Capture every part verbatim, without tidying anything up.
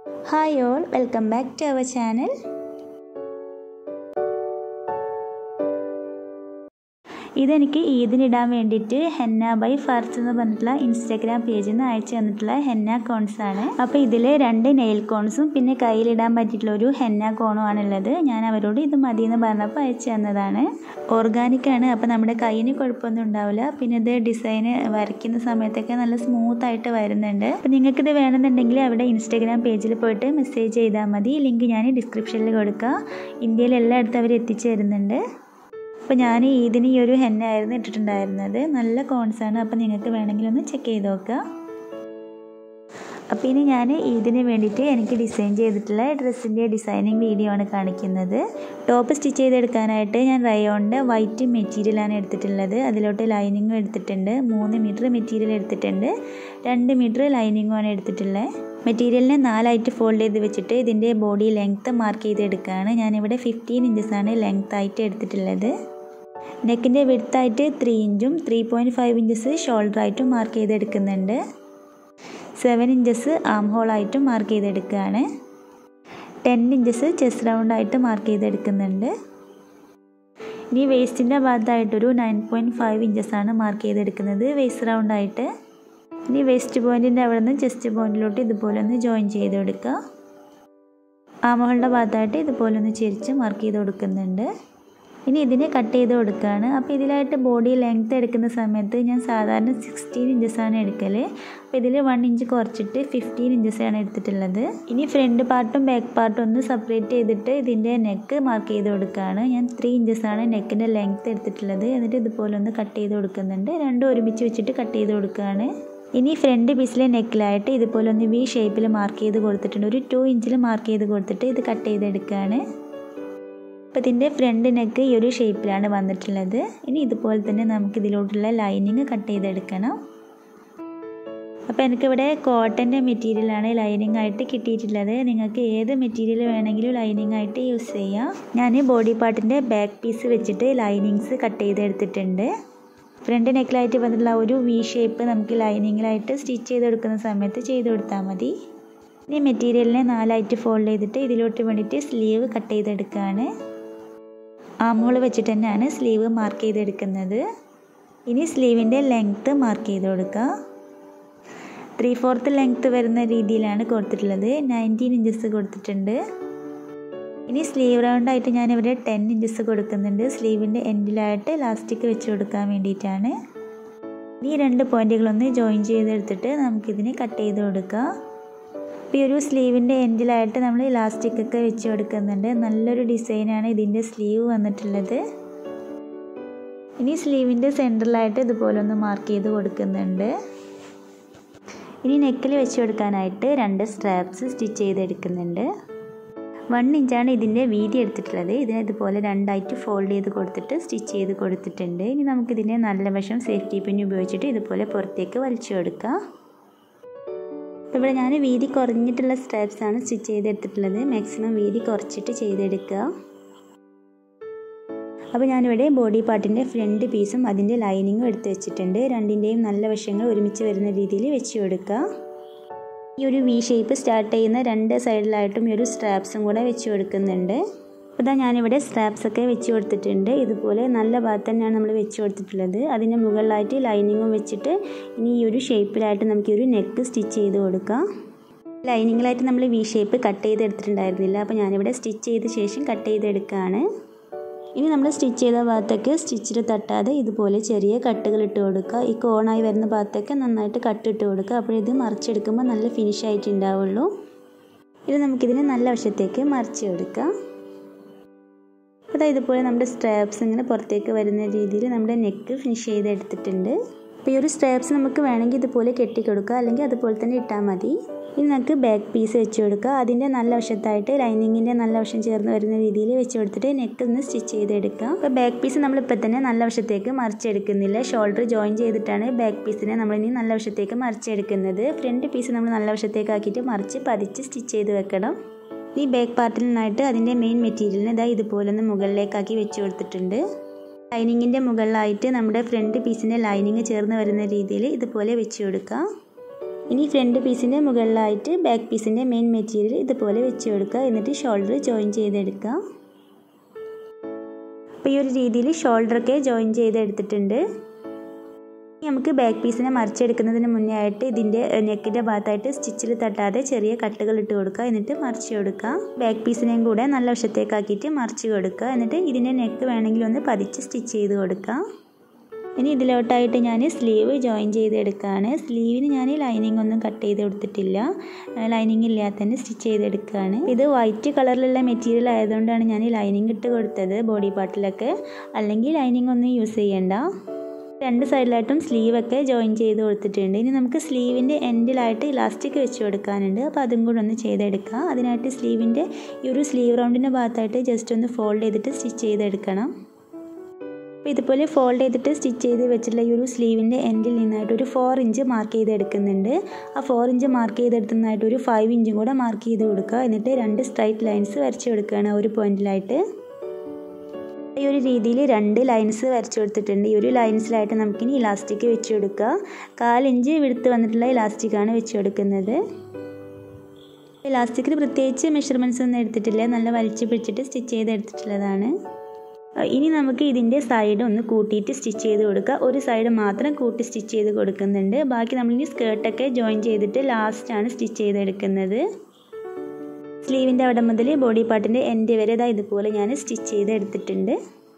Hi all, welcome back to our channel. ഇതെനിക്ക് ഈദിനിടാൻ വേണ്ടിയിട്ട് henna by ഫർസ് എന്ന് പറഞ്ഞിട്ടുള്ള ഇൻസ്റ്റാഗ്രാം പേജിൽ നിന്ന് അയച്ചു തന്നിട്ടുള്ള ഹെന്ന കോൺസ് ആണ്. അപ്പോൾ ഇതിൽ രണ്ട് നെയിൽ കോൺസും പിന്നെ കയ്യിലിടാൻ പറ്റിയിട്ടുള്ള ഒരു ഹെന്ന കോണും ആണുള്ളത്. ഞാൻ അവരോട് ഇത് മതി എന്ന് പറഞ്ഞപ്പോൾ അയച്ചു തന്നതാണ്. ഓർഗാനിക് ആണ്, അപ്പോൾ നമ്മുടെ കയ്യിന് കുഴപ്പമൊന്നും ഉണ്ടാവില്ല. പിന്നെ ഇത് ഡിസൈന് വരയ്ക്കുന്ന സമയത്തൊക്കെ നല്ല സ്മൂത്ത് ആയിട്ട് വരുന്നുണ്ട്. അപ്പോൾ നിങ്ങൾക്കിത് വേണമെന്നുണ്ടെങ്കിൽ അവിടെ ഇൻസ്റ്റാഗ്രാം പേജിൽ പോയിട്ട് മെസ്സേജ് ചെയ്താൽ മതി. ലിങ്ക് ഞാൻ ഡിസ്ക്രിപ്ഷനിൽ കൊടുക്കാം. ഇന്ത്യയിൽ എല്ലായിടത്തും അവർ എത്തിച്ചു തരുന്നുണ്ട്. അപ്പോൾ ഞാൻ ഈദിന് ഈ ഒരു ഹെന്ന ആയിരുന്നു ഇട്ടിട്ടുണ്ടായിരുന്നത്. നല്ല കോൺസാണ്, അപ്പോൾ നിങ്ങൾക്ക് വേണമെങ്കിൽ ഒന്ന് ചെക്ക് ചെയ്ത് നോക്കുക. അപ്പോൾ ഇനി ഞാൻ ഈദിന് വേണ്ടിയിട്ട് എനിക്ക് ഡിസൈൻ ചെയ്തിട്ടുള്ള ഡ്രസ്സിൻ്റെ ഡിസൈനിങ് വീഡിയോ ആണ് കാണിക്കുന്നത്. ടോപ്പ് സ്റ്റിച്ച് ചെയ്തെടുക്കാനായിട്ട് ഞാൻ റയോണിൻ്റെ വൈറ്റ് മെറ്റീരിയലാണ് എടുത്തിട്ടുള്ളത്. അതിലോട്ട് ലൈനിങ്ങും എടുത്തിട്ടുണ്ട്. മൂന്ന് മീറ്റർ മെറ്റീരിയൽ എടുത്തിട്ടുണ്ട്. രണ്ട് മീറ്റർ ലൈനിങ്ങുമാണ് എടുത്തിട്ടുള്ളത്. മെറ്റീരിയലിനെ നാലായിട്ട് ഫോൾഡ് ചെയ്ത് വെച്ചിട്ട് ഇതിൻ്റെ ബോഡി ലെങ്ത്ത് മാർക്ക് ചെയ്തെടുക്കുകയാണ്. ഞാനിവിടെ ഫിഫ്റ്റീൻ ഇഞ്ചസാണ് ലെങ്ത് ആയിട്ട് എടുത്തിട്ടുള്ളത്. നെക്കിൻ്റെ വിഡ്ത്തായിട്ട് ത്രീ ഇഞ്ചും ത്രീ പോയിൻറ്റ് ഫൈവ് ഇഞ്ചസ് ഷോൾഡറായിട്ടും മാർക്ക് ചെയ്തെടുക്കുന്നുണ്ട്. സെവൻ ഇഞ്ചസ് ആം ഹോളായിട്ടും മാർക്ക് ചെയ്തെടുക്കുകയാണ്. ടെൻ ഇഞ്ചസ് ചെസ്റ്റ് റൗണ്ടായിട്ട് മാർക്ക് ചെയ്തെടുക്കുന്നുണ്ട്. ഇനി വേസ്റ്റിൻ്റെ ഭാഗത്തായിട്ടൊരു നയൻ പോയിൻറ്റ് ഫൈവ് ഇഞ്ചസാണ് മാർക്ക് ചെയ്തെടുക്കുന്നത് വേസ്റ്റ് റൗണ്ടായിട്ട്. ഇനി വേസ്റ്റ് പോയിൻറ്റിൻ്റെ അവിടെ നിന്ന് ചെസ്റ്റ് പോയിൻറ്റിലോട്ട് ഇതുപോലെ ഒന്ന് ജോയിൻ ചെയ്ത് കൊടുക്കുക. ആമഹോളുടെ ഭാഗത്തായിട്ട് ഇതുപോലെ ഒന്ന് ചെരിച്ച് മാർക്ക് ചെയ്ത് കൊടുക്കുന്നുണ്ട്. ഇനി ഇതിനെ കട്ട് ചെയ്ത് കൊടുക്കുകയാണ്. അപ്പോൾ ഇതിലായിട്ട് ബോഡി ലെങ്ത്ത് എടുക്കുന്ന സമയത്ത് ഞാൻ സാധാരണ സിക്സ്റ്റീൻ ഇഞ്ചസാണ് എടുക്കൽ. അപ്പോൾ ഇതിൽ വൺ ഇഞ്ച് കുറച്ചിട്ട് ഫിഫ്റ്റീൻ ഇഞ്ചസാണ് എടുത്തിട്ടുള്ളത്. ഇനി ഫ്രണ്ട് പാർട്ടും ബാക്ക് പാർട്ടും ഒന്ന് സെപ്പറേറ്റ് ചെയ്തിട്ട് ഇതിൻ്റെ നെക്ക് മാർക്ക് ചെയ്ത് കൊടുക്കുകയാണ്. ഞാൻ ത്രീ ഇഞ്ചസാണ് നെക്കിൻ്റെ ലെങ്ത്ത് എടുത്തിട്ടുള്ളത്. എന്നിട്ട് ഇതുപോലെ ഒന്ന് കട്ട് ചെയ്ത് കൊടുക്കുന്നുണ്ട്. രണ്ടും ഒരുമിച്ച് വെച്ചിട്ട് കട്ട് ചെയ്ത് കൊടുക്കുകയാണ്. ഇനി ഫ്രണ്ട് പീസിലെ നെക്കിലായിട്ട് ഇതുപോലെ ഒന്ന് വി ഷേപ്പിൽ മാർക്ക് ചെയ്ത് കൊടുത്തിട്ടുണ്ട്. ഒരു ടു ഇഞ്ചിൽ മാർക്ക് ചെയ്ത് കൊടുത്തിട്ട് ഇത് കട്ട് ചെയ്തെടുക്കുകയാണ്. അപ്പോൾ ഇതിൻ്റെ ഫ്രണ്ട് നെക്ക് ഈ ഒരു ഷേപ്പിലാണ് വന്നിട്ടുള്ളത്. ഇനി ഇതുപോലെ തന്നെ നമുക്ക് ഇതിലോട്ടുള്ള ലൈനിങ് കട്ട് ചെയ്തെടുക്കണം. അപ്പോൾ എനിക്കിവിടെ കോട്ടൻ്റെ മെറ്റീരിയലാണ് ലൈനിങ് ആയിട്ട് കിട്ടിയിട്ടുള്ളത്. നിങ്ങൾക്ക് ഏത് മെറ്റീരിയൽ വേണമെങ്കിലും ലൈനിങ് ആയിട്ട് യൂസ് ചെയ്യാം. ഞാൻ ബോഡി പാർട്ടിൻ്റെ ബാക്ക് പീസ് വെച്ചിട്ട് ലൈനിങ്സ് കട്ട് ചെയ്തെടുത്തിട്ടുണ്ട്. ഫ്രണ്ട് നെക്കിലായിട്ട് വന്നിട്ടുള്ള ഒരു വി ഷേപ്പ് നമുക്ക് ലൈനിങ്ങിലായിട്ട് സ്റ്റിച്ച് ചെയ്തെടുക്കുന്ന സമയത്ത് ചെയ്ത് കൊടുത്താൽ മതി. ഇനി മെറ്റീരിയലിനെ നാലായിട്ട് ഫോൾഡ് ചെയ്തിട്ട് ഇതിലോട്ട് വേണ്ടിയിട്ട് സ്ലീവ് കട്ട് ചെയ്തെടുക്കുകയാണ്. ആംഹോൾ വെച്ചിട്ട് തന്നെയാണ് സ്ലീവ് മാർക്ക് ചെയ്തെടുക്കുന്നത്. ഇനി സ്ലീവിൻ്റെ ലെങ്ത്ത് മാർക്ക് ചെയ്ത് കൊടുക്കുക. ത്രീ ഫോർത്ത് ലെങ്ത്ത് വരുന്ന രീതിയിലാണ് കൊടുത്തിട്ടുള്ളത്. നയൻറ്റീൻ ഇഞ്ചസ് കൊടുത്തിട്ടുണ്ട്. ഇനി സ്ലീവ് റൗണ്ടായിട്ട് ഞാനിവിടെ ടെൻ ഇഞ്ചസ് കൊടുക്കുന്നുണ്ട്. സ്ലീവിൻ്റെ എൻഡിലായിട്ട് ഇലാസ്റ്റിക് വെച്ച് കൊടുക്കാൻ വേണ്ടിയിട്ടാണ്. ഈ രണ്ട് പോയിൻറ്റുകളൊന്ന് ജോയിൻ ചെയ്തെടുത്തിട്ട് നമുക്കിതിനെ കട്ട് ചെയ്ത് കൊടുക്കുക. അപ്പോൾ ഈ ഒരു സ്ലീവിൻ്റെ എൻഡിലായിട്ട് നമ്മൾ ഇലാസ്റ്റിക് ഒക്കെ വെച്ച് കൊടുക്കുന്നുണ്ട്. നല്ലൊരു ഡിസൈനാണ് ഇതിൻ്റെ സ്ലീവ് വന്നിട്ടുള്ളത്. ഇനി സ്ലീവിൻ്റെ സെൻറ്ററിലായിട്ട് ഇതുപോലെ ഒന്ന് മാർക്ക് ചെയ്ത് കൊടുക്കുന്നുണ്ട്. ഇനി നെക്കിൽ വെച്ച് കൊടുക്കാനായിട്ട് രണ്ട് സ്ട്രാപ്സ് സ്റ്റിച്ച് ചെയ്തെടുക്കുന്നുണ്ട്. വൺ ഇഞ്ചാണ് ഇതിൻ്റെ വീതി എടുത്തിട്ടുള്ളത്. ഇതിനെ ഇതുപോലെ രണ്ടായിട്ട് ഫോൾഡ് ചെയ്ത് കൊടുത്തിട്ട് സ്റ്റിച്ച് ചെയ്ത് കൊടുത്തിട്ടുണ്ട്. ഇനി നമുക്കിതിനെ നല്ല വശം സേഫ്റ്റി പിൻ ഉപയോഗിച്ചിട്ട് ഇതുപോലെ പുറത്തേക്ക് വലിച്ചു കൊടുക്കാം. അപ്പോൾ ഇവിടെ ഞാൻ വീതി കുറഞ്ഞിട്ടുള്ള സ്ട്രാപ്സാണ് സ്റ്റിച്ച് ചെയ്തെടുത്തിട്ടുള്ളത്. മാക്സിമം വീതി കുറച്ചിട്ട് ചെയ്തെടുക്കുക. അപ്പോൾ ഞാനിവിടെ ബോഡി പാർട്ടിൻ്റെ ഫ്രണ്ട് പീസും അതിൻ്റെ ലൈനിങ്ങും എടുത്ത് വെച്ചിട്ടുണ്ട്. രണ്ടിൻ്റെയും നല്ല വശങ്ങൾ ഒരുമിച്ച് വരുന്ന രീതിയിൽ വെച്ച് കൊടുക്കുക. ഈ ഒരു വി ഷേപ്പ് സ്റ്റാർട്ട് ചെയ്യുന്ന രണ്ട് സൈഡിലായിട്ടും ഈ ഒരു സ്ട്രാപ്സും കൂടെ വെച്ച് കൊടുക്കുന്നുണ്ട്. അപ്പോൾ ഇതാ ഞാനിവിടെ സ്ട്രാപ്സൊക്കെ വെച്ച് കൊടുത്തിട്ടുണ്ട്. ഇതുപോലെ നല്ല ഭാഗത്ത് തന്നെയാണ് നമ്മൾ വെച്ച് കൊടുത്തിട്ടുള്ളത്. അതിൻ്റെ മുകളിലായിട്ട് ലൈനിങ്ങും വെച്ചിട്ട് ഇനി ഈ ഒരു ഷേപ്പിലായിട്ട് നമുക്ക് ഈ ഒരു നെക്ക് സ്റ്റിച്ച് ചെയ്ത് കൊടുക്കാം. ലൈനിങ്ങിലായിട്ട് നമ്മൾ വി ഷേപ്പ് കട്ട് ചെയ്തെടുത്തിട്ടുണ്ടായിരുന്നില്ല. അപ്പോൾ ഞാനിവിടെ സ്റ്റിച്ച് ചെയ്ത ശേഷം കട്ട് ചെയ്തെടുക്കുകയാണ്. ഇനി നമ്മൾ സ്റ്റിച്ച് ചെയ്ത ഭാഗത്തൊക്കെ സ്റ്റിച്ചിൽ തട്ടാതെ ഇതുപോലെ ചെറിയ കട്ടുകൾ ഇട്ട് കൊടുക്കുക. ഈ കോണായി വരുന്ന ഭാഗത്തൊക്കെ നന്നായിട്ട് കട്ടിട്ട് കൊടുക്കുക. അപ്പോഴിത് മറിച്ചെടുക്കുമ്പോൾ നല്ല ഫിനിഷ് ആയിട്ടുണ്ടാവുള്ളൂ. ഇത് നമുക്കിതിനെ നല്ല വശത്തേക്ക് മറിച്ച് കൊടുക്കാം. അപ്പോൾ ഇതുപോലെ നമ്മുടെ സ്ട്രാപ്സ് ഇങ്ങനെ പുറത്തേക്ക് വരുന്ന രീതിയിൽ നമ്മുടെ നെക്ക് ഫിനിഷ് ചെയ്തെടുത്തിട്ടുണ്ട്. അപ്പോൾ ഈ ഒരു സ്ട്രാപ്സ് നമുക്ക് വേണമെങ്കിൽ ഇതുപോലെ കെട്ടിക്കൊടുക്കുക, അല്ലെങ്കിൽ അതുപോലെ തന്നെ ഇട്ടാൽ മതി. ഇനി നമുക്ക് ബാക്ക് പീസ് വെച്ച് കൊടുക്കുക. അതിൻ്റെ നല്ല വശത്തായിട്ട് ലൈനിങ്ങിൻ്റെ നല്ല വശം ചേർന്ന് വരുന്ന രീതിയിൽ വെച്ച് കൊടുത്തിട്ട് നെക്ക് ഒന്ന് സ്റ്റിച്ച് ചെയ്തെടുക്കുക. അപ്പോൾ ബാക്ക് പീസ് നമ്മളിപ്പോൾ തന്നെ നല്ല വശത്തേക്ക് മറിച്ചെടുക്കുന്നില്ല. ഷോൾഡർ ജോയിൻ ചെയ്തിട്ടാണ് ബാക്ക് പീസിനെ നമ്മളിനി നല്ല വശത്തേക്ക് മറിച്ചെടുക്കുന്നത്. ഫ്രണ്ട് പീസ് നമ്മൾ നല്ല വശത്തേക്ക് ആക്കിയിട്ട് മറിച്ച് പതിച്ച് സ്റ്റിച്ച് ചെയ്ത് വെക്കണം. ഈ ബാക്ക് പാർട്ടിൽ നിന്നായിട്ട് അതിൻ്റെ മെയിൻ മെറ്റീരിയലിന് ഇതാ ഇതുപോലെ ഒന്ന് മുകളിലേക്കാക്കി വെച്ച് കൊടുത്തിട്ടുണ്ട്. ലൈനിങ്ങിൻ്റെ മുകളിലായിട്ട് നമ്മുടെ ഫ്രണ്ട് പീസിൻ്റെ ലൈനിങ് ചേർന്ന് വരുന്ന രീതിയിൽ ഇതുപോലെ വെച്ച് കൊടുക്കുക. ഇനി ഫ്രണ്ട് പീസിൻ്റെ മുകളിലായിട്ട് ബാക്ക് പീസിൻ്റെ മെയിൻ മെറ്റീരിയൽ ഇതുപോലെ വെച്ച് കൊടുക്കുക. എന്നിട്ട് ഷോൾഡർ ജോയിൻ ചെയ്തെടുക്കുക. അപ്പോൾ ഈ ഒരു രീതിയിൽ ഷോൾഡറൊക്കെ ജോയിൻ ചെയ്തെടുത്തിട്ടുണ്ട്. നമുക്ക് ബാക്ക് പീസിനെ മറിച്ചെടുക്കുന്നതിന് മുന്നേ ആയിട്ട് ഇതിൻ്റെ നെക്കിൻ്റെ ഭാഗത്തായിട്ട് സ്റ്റിച്ചിൽ തട്ടാതെ ചെറിയ കട്ടുകൾ ഇട്ട് കൊടുക്കുക. എന്നിട്ട് മറിച്ച് കൊടുക്കുക. ബാക്ക് പീസിനെയും കൂടെ നല്ല വശത്തേക്കാക്കിയിട്ട് മറിച്ച് കൊടുക്കുക. എന്നിട്ട് ഇതിൻ്റെ നെക്ക് വേണമെങ്കിൽ ഒന്ന് പതിച്ച് സ്റ്റിച്ച് ചെയ്ത് കൊടുക്കുക. ഇനി ഇതിലോട്ടായിട്ട് ഞാൻ സ്ലീവ് ജോയിൻ ചെയ്തെടുക്കുകയാണ്. സ്ലീവിന് ഞാൻ ലൈനിങ് ഒന്നും കട്ട് ചെയ്ത് കൊടുത്തിട്ടില്ല. ലൈനിങ് ഇല്ലാതെ തന്നെ സ്റ്റിച്ച് ചെയ്തെടുക്കുകയാണ്. ഇത് വൈറ്റ് കളറിലുള്ള മെറ്റീരിയൽ ആയതുകൊണ്ടാണ് ഞാൻ ലൈനിങ് ഇട്ട് കൊടുത്തത് ബോഡി പാർട്ടിലൊക്കെ. അല്ലെങ്കിൽ ലൈനിങ് ഒന്നും യൂസ് ചെയ്യണ്ട. രണ്ട് സൈഡിലായിട്ടും സ്ലീവൊക്കെ ജോയിൻ ചെയ്ത് കൊടുത്തിട്ടുണ്ട്. ഇനി നമുക്ക് സ്ലീവിൻ്റെ എൻഡിലായിട്ട് ഇലാസ്റ്റിക് വെച്ച് കൊടുക്കാനുണ്ട്. അപ്പോൾ അതും കൂടെ ഒന്ന് ചെയ്തെടുക്കുക. അതിനായിട്ട് സ്ലീവിൻ്റെ ഈ ഒരു സ്ലീവ് റൗണ്ടിൻ്റെ ഭാഗത്തായിട്ട് ജസ്റ്റ് ഒന്ന് ഫോൾഡ് ചെയ്തിട്ട് സ്റ്റിച്ച് ചെയ്തെടുക്കണം. അപ്പോൾ ഇതുപോലെ ഫോൾഡ് ചെയ്തിട്ട് സ്റ്റിച്ച് ചെയ്ത് വെച്ചിട്ടുള്ള ഈ ഒരു സ്ലീവിൻ്റെ എൻഡിൽ നിന്നായിട്ട് ഒരു ഫോർ ഇഞ്ച് മാർക്ക് ചെയ്തെടുക്കുന്നുണ്ട്. ആ ഫോർ ഇഞ്ച് മാർക്ക് ചെയ്തെടുക്കുന്നതായിട്ട് ഒരു ഫൈവ് ഇഞ്ചും കൂടെ മാർക്ക് ചെയ്ത് കൊടുക്കുക. എന്നിട്ട് രണ്ട് സ്ട്രൈറ്റ് ലൈൻസ് വരച്ച് കൊടുക്കുകയാണ് ഒരു പോയിന്റിലായിട്ട്. ഈ ഒരു രീതിയിൽ രണ്ട് ലൈൻസ് വരച്ച് കൊടുത്തിട്ടുണ്ട്. ഈ ഒരു ലൈൻസിലായിട്ട് നമുക്കിനി ഇലാസ്റ്റിക് വെച്ച് കൊടുക്കുക. കാലിഞ്ച് വിടുത്ത് വന്നിട്ടുള്ള ഇലാസ്റ്റിക്കാണ് വെച്ച് കൊടുക്കുന്നത്. ഇലാസ്റ്റിക്കിന് പ്രത്യേകിച്ച് മെഷർമെൻറ്റ്സ് ഒന്നും എടുത്തിട്ടില്ല. നല്ല വലിച്ച് പിടിച്ചിട്ട് സ്റ്റിച്ച് ചെയ്തെടുത്തിട്ടുള്ളതാണ്. ഇനി നമുക്ക് ഇതിൻ്റെ സൈഡ് ഒന്ന് കൂട്ടിയിട്ട് സ്റ്റിച്ച് ചെയ്ത് കൊടുക്കുക. ഒരു സൈഡ് മാത്രം കൂട്ടി സ്റ്റിച്ച് ചെയ്ത് കൊടുക്കുന്നുണ്ട്. ബാക്കി നമ്മളിനി സ്കേർട്ടൊക്കെ ജോയിൻ ചെയ്തിട്ട് ലാസ്റ്റാണ് സ്റ്റിച്ച് ചെയ്തെടുക്കുന്നത്. സ്ലീവിൻ്റെ അവിടെ മുതൽ ബോഡി പാർട്ടിൻ്റെ എൻഡ് വരെ ഇതാ ഇതുപോലെ ഞാൻ സ്റ്റിച്ച് ചെയ്ത് എടുത്തിട്ടുണ്ട്.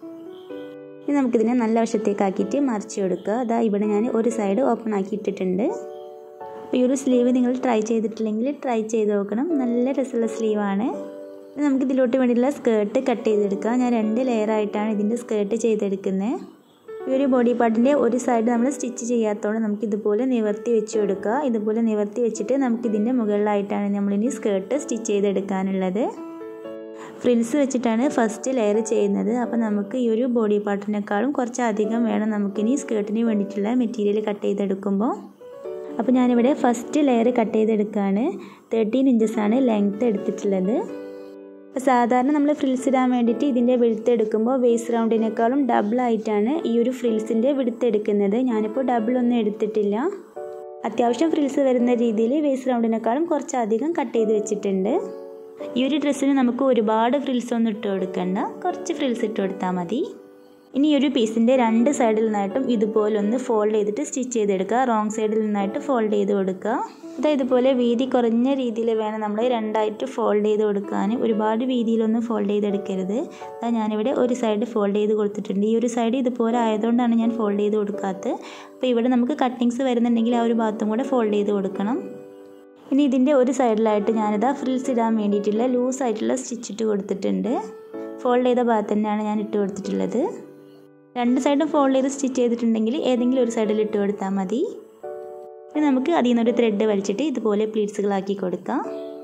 ഇനി നമുക്കിതിനെ നല്ല വശത്തേക്കാക്കിയിട്ട് മറിച്ച് കൊടുക്കുക. അതാ ഇവിടെ ഞാൻ ഒരു സൈഡ് ഓപ്പൺ ആക്കി ഇട്ടിട്ടുണ്ട്. അപ്പോൾ ഈ ഒരു സ്ലീവ് നിങ്ങൾ ട്രൈ ചെയ്തിട്ടില്ലെങ്കിൽ ട്രൈ ചെയ്ത് നോക്കണം. നല്ല രസമുള്ള സ്ലീവാണ്. നമുക്ക് ഇതിലോട്ട് വേണ്ടിയിട്ടുള്ള സ്കേർട്ട് കട്ട് ചെയ്തെടുക്കാം. ഞാൻ രണ്ട് ലെയറായിട്ടാണ് ഇതിൻ്റെ സ്കേർട്ട് ചെയ്തെടുക്കുന്നത്. ഈ ഒരു ബോഡി പാർട്ടിൻ്റെ ഒരു സൈഡ് നമ്മൾ സ്റ്റിച്ച് ചെയ്യാത്തതുകൊണ്ട് നമുക്ക് ഇതുപോലെ നിവർത്തി വെച്ച് കൊടുക്കുക. ഇതുപോലെ നിവർത്തി വെച്ചിട്ട് നമുക്കിതിൻ്റെ മുകളിലായിട്ടാണ് നമ്മളിനി സ്കേർട്ട് സ്റ്റിച്ച് ചെയ്തെടുക്കാനുള്ളത്. ഫ്രിൽസ് വെച്ചിട്ടാണ് ഫസ്റ്റ് ലെയർ ചെയ്യുന്നത്. അപ്പോൾ നമുക്ക് ഈ ഒരു ബോഡി പാർട്ടിനേക്കാളും കുറച്ച് അധികം വേണം നമുക്കിനി സ്കേർട്ടിന് വേണ്ടിയിട്ടുള്ള മെറ്റീരിയൽ കട്ട് ചെയ്തെടുക്കുമ്പോൾ. അപ്പോൾ ഞാനിവിടെ ഫസ്റ്റ് ലെയർ കട്ട് ചെയ്തെടുക്കുകയാണ്. തേർട്ടീൻ ഇഞ്ചസാണ് ലെങ്ത്ത് എടുത്തിട്ടുള്ളത്. സാധാരണ നമ്മൾ ഫ്രിൽസ് ഇടാൻ വേണ്ടിയിട്ട് ഇതിൻ്റെ വിടുത്ത് എടുക്കുമ്പോൾ വേസ്റ്റ് റൗണ്ടിനേക്കാളും ഡബിളായിട്ടാണ് ഈ ഒരു ഫ്രിൽസിൻ്റെ വിടുത്ത് എടുക്കുന്നത്. ഞാനിപ്പോൾ ഡബിളൊന്നും എടുത്തിട്ടില്ല. അത്യാവശ്യം ഫ്രിൽസ് വരുന്ന രീതിയിൽ വേസ്റ്റ് റൗണ്ടിനേക്കാളും കുറച്ചധികം കട്ട് ചെയ്ത് വെച്ചിട്ടുണ്ട്. ഈ ഒരു ഡ്രസ്സിന് നമുക്ക് ഒരുപാട് ഫ്രിൽസ് ഒന്നും ഇട്ട് കൊടുക്കണ്ട. കുറച്ച് ഫ്രിൽസ് ഇട്ട് കൊടുത്താൽ മതി. ഇനി ഈ ഒരു പീസിൻ്റെ രണ്ട് സൈഡിൽ നിന്നായിട്ടും ഇതുപോലെ ഒന്ന് ഫോൾഡ് ചെയ്തിട്ട് സ്റ്റിച്ച് ചെയ്തെടുക്കുക. റോങ് സൈഡിൽ നിന്നായിട്ട് ഫോൾഡ് ചെയ്ത് കൊടുക്കുക. ഇതാ ഇതുപോലെ വീതി കുറഞ്ഞ രീതിയിൽ വേണം നമ്മൾ രണ്ടായിട്ട് ഫോൾഡ് ചെയ്ത് കൊടുക്കാൻ. ഒരുപാട് വീതിയിലൊന്നും ഫോൾഡ് ചെയ്തെടുക്കരുത്. അതാ ഞാനിവിടെ ഒരു സൈഡ് ഫോൾഡ് ചെയ്ത് കൊടുത്തിട്ടുണ്ട്. ഈ ഒരു സൈഡ് ഇതുപോലെ ആയതുകൊണ്ടാണ് ഞാൻ ഫോൾഡ് ചെയ്ത് കൊടുക്കാത്തത്. അപ്പോൾ ഇവിടെ നമുക്ക് കട്ടിങ്സ് വരുന്നുണ്ടെങ്കിൽ ആ ഒരു ഭാഗത്തും കൂടെ ഫോൾഡ് ചെയ്ത് കൊടുക്കണം. ഇനി ഇതിൻ്റെ ഒരു സൈഡിലായിട്ട് ഞാനിതാ ഫ്രിൽസ് ഇടാൻ വേണ്ടിയിട്ടുള്ള ലൂസായിട്ടുള്ള സ്റ്റിച്ച് ഇട്ട് കൊടുത്തിട്ടുണ്ട്. ഫോൾഡ് ചെയ്ത ഭാഗത്ത് തന്നെയാണ് ഞാൻ ഇട്ട് കൊടുത്തിട്ടുള്ളത്. രണ്ട് സൈഡും ഫോൾഡ് ചെയ്ത് സ്റ്റിച്ച് ചെയ്തിട്ടുണ്ടെങ്കിൽ ഏതെങ്കിലും ഒരു സൈഡിൽ ഇട്ട് കൊടുത്താൽ മതി. ഇനി നമുക്ക് അതിൽ നിന്നൊരു ത്രെഡ് വലിച്ചിട്ട് ഇതുപോലെ പ്ലീറ്റ്സുകളാക്കി കൊടുക്കാം.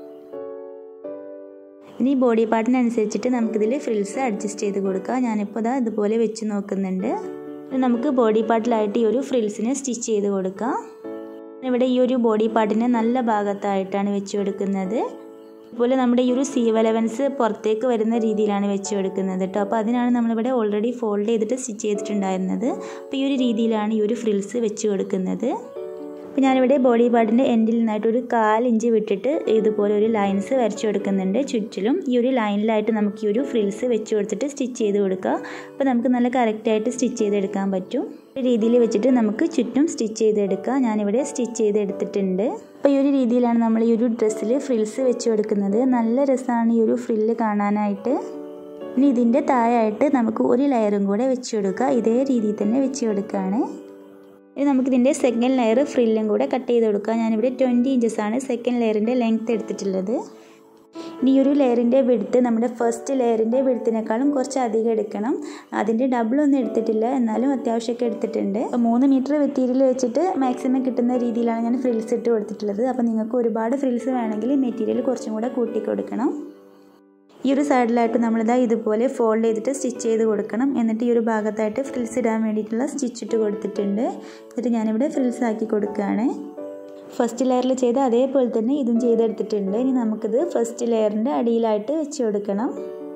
ഇനി ബോഡി പാർട്ടിനനുസരിച്ചിട്ട് നമുക്കിതിൽ ഫ്രിൽസ് അഡ്ജസ്റ്റ് ചെയ്ത് കൊടുക്കാം. ഞാനിപ്പോൾ ഇതാ ഇതുപോലെ വെച്ച് നോക്കുന്നുണ്ട്. നമുക്ക് ബോഡി പാർട്ടിലായിട്ട് ഈ ഒരു ഫ്രിൽസിനെ സ്റ്റിച്ച് ചെയ്ത് കൊടുക്കാം. ഇവിടെ ഈ ഒരു ബോഡി പാർട്ടിനെ നല്ല ഭാഗത്തായിട്ടാണ് വെച്ച് കൊടുക്കുന്നത്. അതുപോലെ നമ്മുടെ ഈ ഒരു സീവ് അലവൻസ് പുറത്തേക്ക് വരുന്ന രീതിയിലാണ് വെച്ച് കൊടുക്കുന്നത് കേട്ടോ. അപ്പോൾ അതിനാണ് നമ്മളിവിടെ ഓൾറെഡി ഫോൾഡ് ചെയ്തിട്ട് സ്റ്റിച്ച് ചെയ്തിട്ടുണ്ടായിരുന്നത്. അപ്പോൾ ഈ ഒരു രീതിയിലാണ് ഈ ഒരു ഫ്രിൽസ് വെച്ച് കൊടുക്കുന്നത്. അപ്പോൾ ഞാനിവിടെ ബോഡി പാർട്ടിൻ്റെ എൻഡിൽ നിന്നായിട്ട് ഒരു കാലിഞ്ച് വിട്ടിട്ട് ഇതുപോലെ ഒരു ലൈൻസ് വരച്ച് കൊടുക്കുന്നുണ്ട് ചുറ്റിലും. ഈ ഒരു ലൈനിലായിട്ട് നമുക്ക് ഈ ഒരു ഫ്രിൽസ് വെച്ച് കൊടുത്തിട്ട് സ്റ്റിച്ച് ചെയ്ത് കൊടുക്കുക. അപ്പോൾ നമുക്ക് നല്ല കറക്റ്റായിട്ട് സ്റ്റിച്ച് ചെയ്തെടുക്കാൻ പറ്റും. ഈ രീതിയിൽ വെച്ചിട്ട് നമുക്ക് ചുറ്റും സ്റ്റിച്ച് ചെയ്തെടുക്കുക. ഞാനിവിടെ സ്റ്റിച്ച് ചെയ്തെടുത്തിട്ടുണ്ട്. അപ്പോൾ ഈ ഒരു രീതിയിലാണ് നമ്മൾ ഈ ഒരു ഡ്രസ്സിൽ ഫ്രിൽസ് വെച്ച് കൊടുക്കുന്നത്. നല്ല രസമാണ് ഈ ഒരു ഫ്രില്ല് കാണാനായിട്ട്. ഇനി ഇതിൻ്റെ താഴെയായിട്ട് നമുക്ക് ഒരു ലെയറും കൂടെ വെച്ച് കൊടുക്കുക. ഇതേ രീതിയിൽ തന്നെ വെച്ച് കൊടുക്കുകയാണ്. ഇനി നമുക്കിതിൻ്റെ സെക്കൻഡ് ലെയർ ഫ്രില്ലും കൂടെ കട്ട് ചെയ്ത് കൊടുക്കുക. ഞാനിവിടെ ട്വൻറ്റി ഇഞ്ചസാണ് സെക്കൻഡ് ലെയറിൻ്റെ ലെങ്ത്ത് എടുത്തിട്ടുള്ളത്. ഇനി ഈ ഒരു ലെയറിൻ്റെ വിടുത്ത് നമ്മുടെ ഫസ്റ്റ് ലെയറിൻ്റെ വിടുത്തിനേക്കാളും കുറച്ച് അധികം എടുക്കണം. അതിൻ്റെ ഡബിളൊന്നും എടുത്തിട്ടില്ല, എന്നാലും അത്യാവശ്യമൊക്കെ എടുത്തിട്ടുണ്ട്. മൂന്ന് മീറ്റർ മെറ്റീരിയൽ വെച്ചിട്ട് മാക്സിമം കിട്ടുന്ന രീതിയിലാണ് ഞാൻ ഫ്രിൽസ് ഇട്ട് കൊടുത്തിട്ടുള്ളത്. അപ്പോൾ നിങ്ങൾക്ക് ഒരുപാട് ഫ്രിൽസ് വേണമെങ്കിൽ മെറ്റീരിയൽ കുറച്ചും കൂടെ കൂട്ടി കൊടുക്കണം. ഈ ഒരു സൈഡിലായിട്ട് നമ്മളിതാ ഇതുപോലെ ഫോൾഡ് ചെയ്തിട്ട് സ്റ്റിച്ച് ചെയ്ത് കൊടുക്കണം. എന്നിട്ട് ഈ ഒരു ഭാഗത്തായിട്ട് ഫ്രിൽസ് ഇടാൻ വേണ്ടിയിട്ടുള്ള സ്റ്റിച്ച് ഇട്ട് കൊടുത്തിട്ടുണ്ട്. എന്നിട്ട് ഞാനിവിടെ ഫ്രിൽസ് ആക്കി കൊടുക്കുകയാണ്. ഫസ്റ്റ് ലെയറിൽ ചെയ്ത അതേപോലെ തന്നെ ഇതും ചെയ്തെടുത്തിട്ടുണ്ട്. ഇനി നമുക്കിത് ഫസ്റ്റ് ലെയറിൻ്റെ അടിയിലായിട്ട് വെച്ച് കൊടുക്കണം.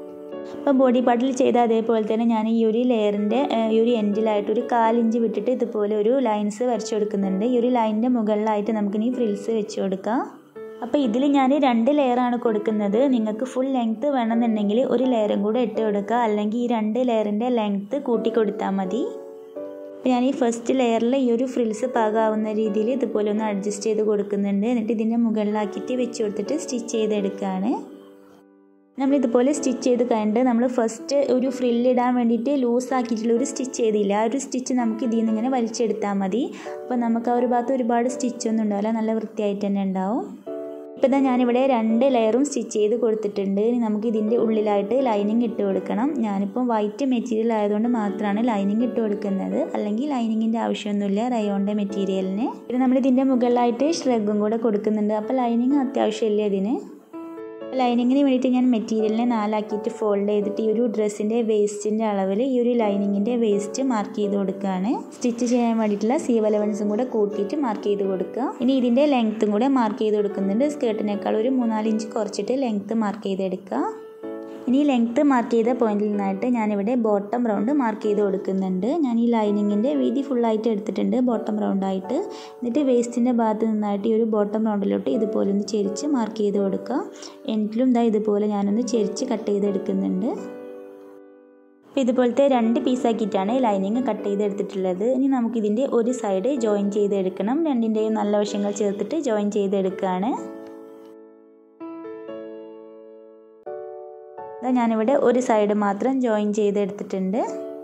അപ്പോൾ ബോഡി പാർട്ടിൽ ചെയ്ത അതേപോലെ തന്നെ ഞാൻ ഈ ഒരു ലെയറിൻ്റെ ഈ ഒരു എൻഡിലായിട്ട് ഒരു കാലിഞ്ച് വിട്ടിട്ട് ഇതുപോലെ ഒരു ലൈൻസ് വരച്ചു കൊടുക്കുന്നുണ്ട്. ഈ ഒരു ലൈനിൻ്റെ മുകളിലായിട്ട് നമുക്കിനി ഫ്രിൽസ് വെച്ച് കൊടുക്കാം. അപ്പോൾ ഇതിൽ ഞാൻ രണ്ട് ലെയറാണ് കൊടുക്കുന്നത്. നിങ്ങൾക്ക് ഫുൾ ലെങ്ത്ത് വേണമെന്നുണ്ടെങ്കിൽ ഒരു ലെയറും കൂടെ ഇട്ട് കൊടുക്കുക, അല്ലെങ്കിൽ ഈ രണ്ട് ലെയറിൻ്റെ ലെങ്ത്ത് കൂട്ടി കൊടുത്താൽ മതി. അപ്പോൾ ഞാൻ ഈ ഫസ്റ്റ് ലെയറിൽ ഈ ഒരു ഫ്രിൽസ് പാകാവുന്ന രീതിയിൽ ഇതുപോലെ ഒന്ന് അഡ്ജസ്റ്റ് ചെയ്ത് കൊടുക്കുന്നുണ്ട്. എന്നിട്ട് ഇതിൻ്റെ മുകളിലാക്കിയിട്ട് വെച്ച് കൊടുത്തിട്ട് സ്റ്റിച്ച് ചെയ്തെടുക്കുകയാണ്. നമ്മളിതുപോലെ സ്റ്റിച്ച് ചെയ്ത് കഴിഞ്ഞിട്ട് നമ്മൾ ഫസ്റ്റ് ഒരു ഫ്രില്ലിടാൻ വേണ്ടിയിട്ട് ലൂസാക്കിയിട്ടുള്ള ഒരു സ്റ്റിച്ച് ചെയ്തില്ല, ആ ഒരു സ്റ്റിച്ച് നമുക്ക് ഇതിൽ നിന്ന് ഇങ്ങനെ വലിച്ചെടുത്താൽ മതി. അപ്പോൾ നമുക്ക് ആ ഒരു ഭാഗത്ത് ഒരുപാട് സ്റ്റിച്ചൊന്നും ഉണ്ടാവില്ല, നല്ല വൃത്തിയായിട്ട് തന്നെ ഉണ്ടാവും. ഇപ്പോൾ ഇതാ ഞാനിവിടെ രണ്ട് ലെയറും സ്റ്റിച്ച് ചെയ്ത് കൊടുത്തിട്ടുണ്ട്. ഇനി നമുക്ക് ഇതിൻ്റെ ഉള്ളിലായിട്ട് ലൈനിങ് ഇട്ട് കൊടുക്കണം. ഞാനിപ്പം വൈറ്റ് മെറ്റീരിയൽ ആയതുകൊണ്ട് മാത്രമാണ് ലൈനിങ് ഇട്ട് കൊടുക്കുന്നത്, അല്ലെങ്കിൽ ലൈനിങ്ങിൻ്റെ ആവശ്യമൊന്നുമില്ല റയോണിൻ്റെ മെറ്റീരിയലിന്. പിന്നെ നമ്മളിതിൻ്റെ മുകളിലായിട്ട് ഷ്രഗും കൂടെ കൊടുക്കുന്നുണ്ട്. അപ്പോൾ ലൈനിങ് അത്യാവശ്യമില്ല ഇതിന്. ലൈനിങ്ങിന് വേണ്ടിയിട്ട് ഞാൻ മെറ്റീരിയലിനെ നാലാക്കിയിട്ട് ഫോൾഡ് ചെയ്തിട്ട് ഈ ഒരു ഡ്രസ്സിൻ്റെ വേസ്റ്റിൻ്റെ അളവിൽ ഈ ഒരു ലൈനിങ്ങിൻ്റെ വേസ്റ്റ് മാർക്ക് ചെയ്ത് കൊടുക്കുകയാണ്. സ്റ്റിച്ച് ചെയ്യാൻ വേണ്ടിയിട്ടുള്ള സീവ് അലവൻസും കൂടെ കൂട്ടിയിട്ട് മാർക്ക് ചെയ്ത് കൊടുക്കുക. ഇനി ഇതിൻ്റെ ലെങ്ത്തും കൂടെ മാർക്ക് ചെയ്ത് കൊടുക്കുന്നുണ്ട്. സ്കേർട്ടിനേക്കാൾ ഒരു മൂന്നാല് ഇഞ്ച് കുറച്ചിട്ട് ലെങ്ത്ത് മാർക്ക് ചെയ്തെടുക്കുക. ഇനി ലെങ്ത്ത് മാർക്ക് ചെയ്ത പോയിന്റിൽ നിന്നായിട്ട് ഞാനിവിടെ ബോട്ടം റൗണ്ട് മാർക്ക് ചെയ്ത് കൊടുക്കുന്നുണ്ട്. ഞാൻ ഈ ലൈനിങ്ങിൻ്റെ വീതി ഫുള്ളായിട്ട് എടുത്തിട്ടുണ്ട് ബോട്ടം റൗണ്ടായിട്ട്. എന്നിട്ട് വേസ്റ്റിൻ്റെ ഭാഗത്ത് നിന്നായിട്ട് ഈ ഒരു ബോട്ടം റൗണ്ടിലോട്ട് ഇതുപോലെ ഒന്ന് ചെരിച്ച് മാർക്ക് ചെയ്ത് കൊടുക്കുക. എൻഡിലും ഇതാ ഇതുപോലെ ഞാനൊന്ന് ചെരിച്ച് കട്ട് ചെയ്തെടുക്കുന്നുണ്ട്. അപ്പോൾ ഇതുപോലത്തെ രണ്ട് പീസാക്കിയിട്ടാണ് ലൈനിങ് കട്ട് ചെയ്തെടുത്തിട്ടുള്ളത്. ഇനി നമുക്കിതിൻ്റെ ഒരു സൈഡ് ജോയിൻ ചെയ്തെടുക്കണം. രണ്ടിൻ്റെയും നല്ല വശങ്ങൾ ചേർത്തിട്ട് ജോയിൻ ചെയ്തെടുക്കുകയാണ്. ഞാനിവിടെ ഒരു സൈഡ് മാത്രം ജോയിൻ ചെയ്തെടുത്തിട്ടുണ്ട്.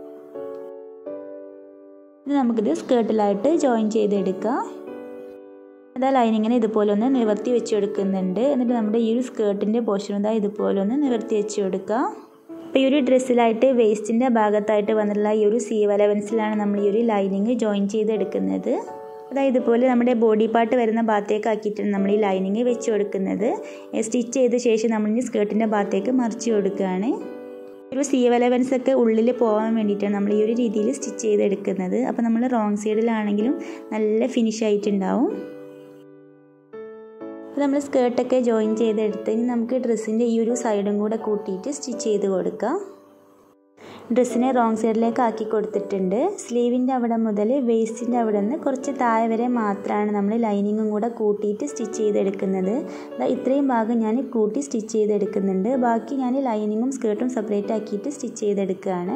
ഇത് നമുക്കിത് സ്കേർട്ടിലായിട്ട് ജോയിൻ ചെയ്തെടുക്കാം. അതാ ലൈനിങ്ങിനെ ഇതുപോലെ ഒന്ന് നിവർത്തി വെച്ച് കൊടുക്കുന്നുണ്ട്. എന്നിട്ട് നമ്മുടെ ഈ ഒരു സ്കേർട്ടിൻ്റെ പോർഷൻ ഇതാ ഇതുപോലെ ഒന്ന് നിവർത്തി വെച്ച് കൊടുക്കുക. അപ്പോൾ ഈ ഒരു ഡ്രസ്സിലായിട്ട് വേസ്റ്റിൻ്റെ ഭാഗത്തായിട്ട് വന്നിട്ടുള്ള ഈ ഒരു സീവ് അലവൻസിലാണ് നമ്മൾ ഈ ഒരു ലൈനിങ് ജോയിൻ ചെയ്തെടുക്കുന്നത്. അതായത് ഇതുപോലെ നമ്മുടെ ബോഡി പാർട്ട് വരുന്ന ഭാഗത്തേക്ക് ആക്കിയിട്ടാണ് നമ്മൾ ഈ ലൈനിങ് വെച്ച് കൊടുക്കുന്നത്. സ്റ്റിച്ച് ചെയ്ത ശേഷം നമ്മൾ ഈ സ്കേർട്ടിൻ്റെ ഭാഗത്തേക്ക് മറിച്ച് കൊടുക്കുകയാണ്. ഒരു സീവ് അലവൻസ് ഒക്കെ ഉള്ളിൽ പോകാൻ വേണ്ടിയിട്ടാണ് നമ്മൾ ഈ ഒരു രീതിയിൽ സ്റ്റിച്ച് ചെയ്തെടുക്കുന്നത്. അപ്പോൾ നമ്മൾ റോങ് സൈഡിലാണെങ്കിലും നല്ല ഫിനിഷ് ആയിട്ടുണ്ടാവും. അപ്പോൾ നമ്മൾ സ്കേർട്ടൊക്കെ ജോയിൻ ചെയ്തെടുത്ത് ഇനി നമുക്ക് ഡ്രസ്സിൻ്റെ ഈ ഒരു സൈഡും കൂടെ കൂട്ടിയിട്ട് സ്റ്റിച്ച് ചെയ്ത് കൊടുക്കാം. ഡ്രസ്സിനെ റോങ് സൈഡിലേക്ക് ആക്കി കൊടുത്തിട്ടുണ്ട്. സ്ലീവിൻ്റെ അവിടെ മുതൽ വേസ്റ്റിൻ്റെ അവിടെ നിന്ന് കുറച്ച് താഴെ വരെ മാത്രമാണ് നമ്മൾ ലൈനിങ്ങും കൂടെ കൂട്ടിയിട്ട് സ്റ്റിച്ച് ചെയ്തെടുക്കുന്നത്. ഇത്രയും ഭാഗം ഞാൻ കൂട്ടി സ്റ്റിച്ച് ചെയ്തെടുക്കുന്നുണ്ട്. ബാക്കി ഞാൻ ലൈനിങ്ങും സ്കേർട്ടും സെപ്പറേറ്റ് ആക്കിയിട്ട് സ്റ്റിച്ച് ചെയ്തെടുക്കുകയാണ്.